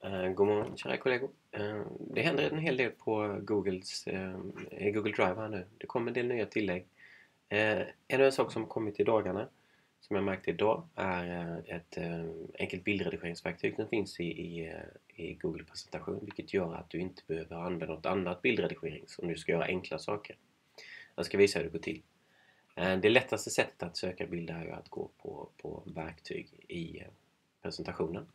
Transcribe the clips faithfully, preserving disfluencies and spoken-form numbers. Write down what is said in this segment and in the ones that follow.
Uh, god morgon kära kollegor. Uh, det händer en hel del på Googles, uh, i Google Drive här nu. Det kommer en del nya tillägg. Uh, en av sak som har kommit i dagarna, som jag märkte idag, är uh, ett uh, enkelt bildredigeringsverktyg som finns i, i, uh, i Google presentation, vilket gör att du inte behöver använda något annat bildredigering om du ska göra enkla saker. Jag ska visa hur det går till. Uh, det lättaste sättet att söka bilder är att gå på, på verktyg i uh, presentationen.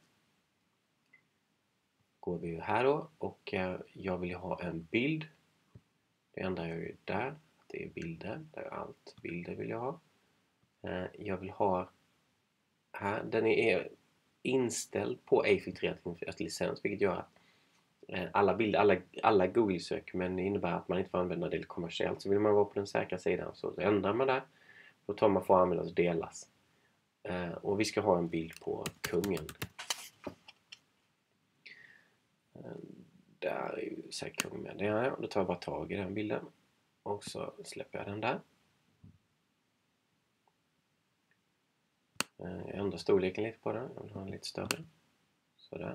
Går vi här då, och jag vill ha en bild. Det ändrar jag ju där. Det är bilder. Det är allt. Bilder vill jag ha. Jag vill ha här. Den är inställd på ej filtrerat licens, vilket gör att alla bilder, alla, alla Google-sök, men det innebär att man inte får använda det kommersiellt. Så vill man vara på den säkra sidan så ändrar man där. Då tar man får användas och delas. Och vi ska ha en bild på kungen. Där är ju säkert med det här. Då tar jag bara tag i den bilden. Och så släpper jag den där. Jag ändrar storleken lite på den. Jag vill ha den lite större. Sådär.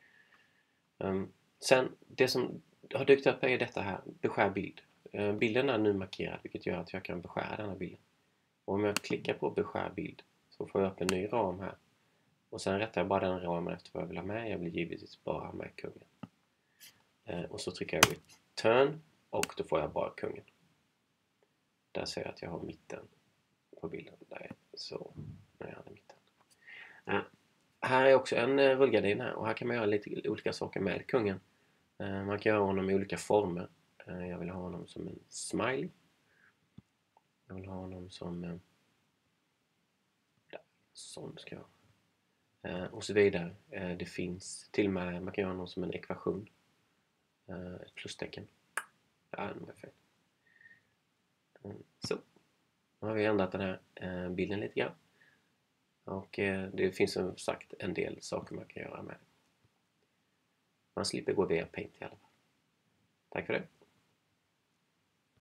Sen, det som har dykt upp är detta här. Beskär bild. Bilden är nu markerad, vilket gör att jag kan beskära den här bilden. Och om jag klickar på beskär bild så får jag upp en ny ram här. Och sen rättar jag bara den ramen efter vad jag vill ha med. Jag vill givetvis bara ha med kungen. Och så trycker jag return och då får jag bara kungen. Där ser jag att jag har mitten på bilden. Där, så, när jag har mitten. Äh, här är också en rullgardin här, och här kan man göra lite olika saker med kungen. Äh, man kan göra honom i olika former. Äh, jag vill ha honom som en smiley. Jag vill ha honom som en... Där, sån ska jag. Äh, och så vidare. Äh, det finns till och med, man kan göra honom som en ekvation. Uh, ett plustecken. Ja, det var fel. Uh, så. Nu har vi ändrat den här uh, bilden lite grann. Och uh, det finns som sagt en del saker man kan göra med. Man slipper gå via Paint i alla fall. Tack för det.